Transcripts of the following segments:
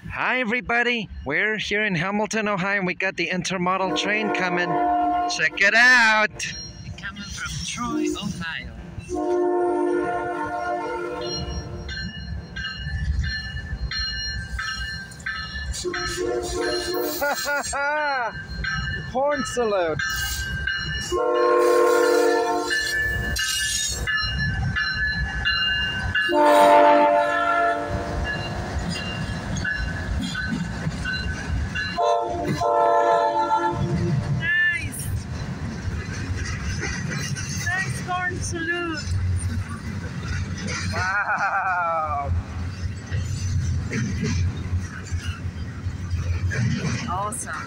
Hi everybody, we're here in Hamilton, Ohio, and we got the Intermodal train coming. Check it out! Coming from Troy, Ohio. Horn salute! Nice! Nice horn salute! Wow! Awesome.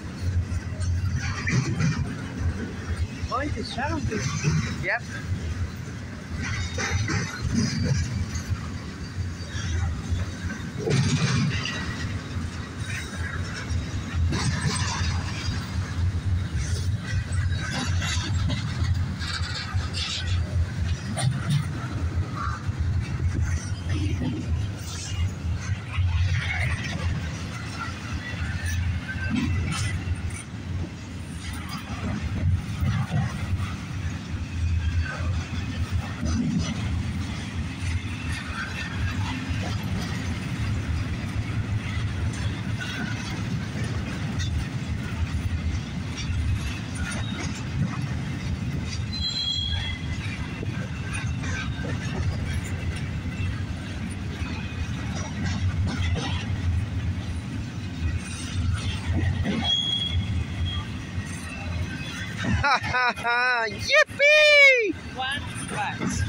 Going to shout. Yep. Yippee! One bucks.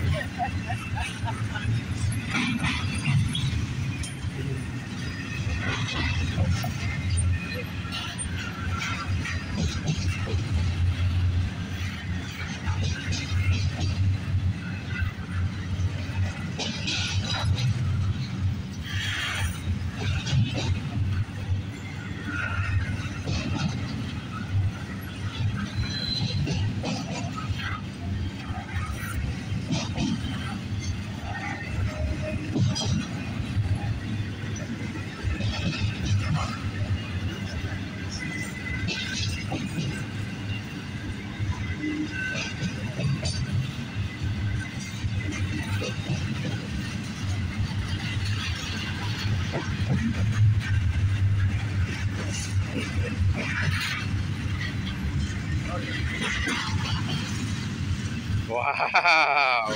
Wow!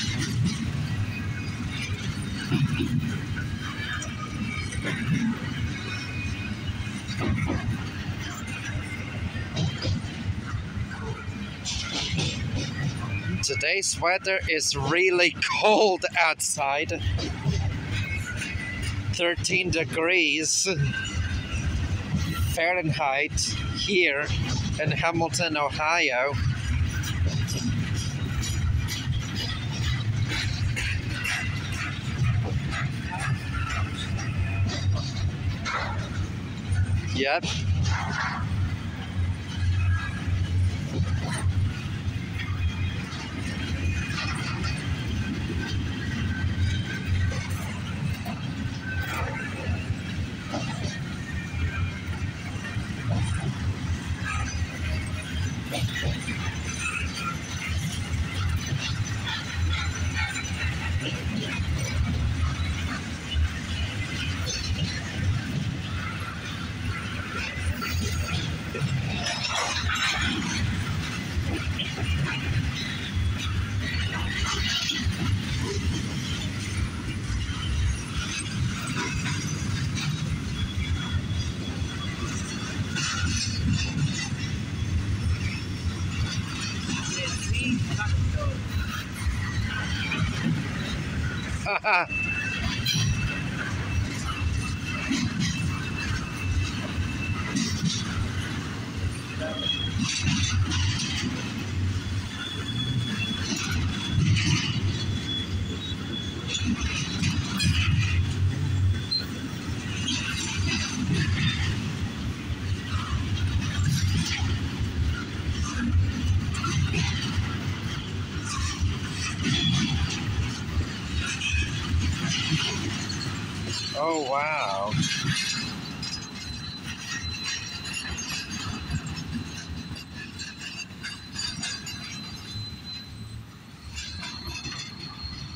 Today's weather is really cold outside. 13 degrees Fahrenheit here in Hamilton, Ohio. Yep. Oh, wow.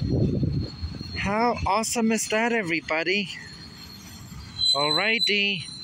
How awesome is that, everybody? Alrighty.